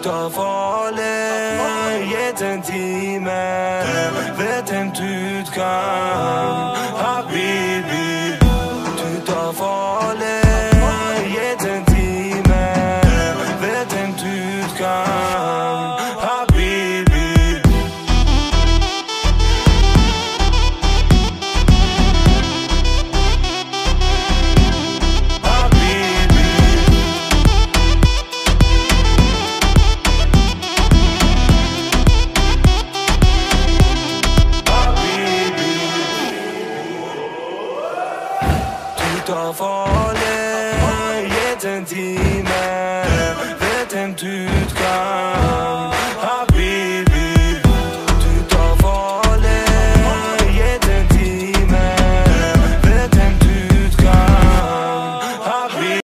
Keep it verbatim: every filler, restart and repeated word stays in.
tar farlig, gitt en time. Vet en utgang, habibi. Du tar farlig, gitt en time. Vet en utgang, habibi. Du tar farlig, gitt en time.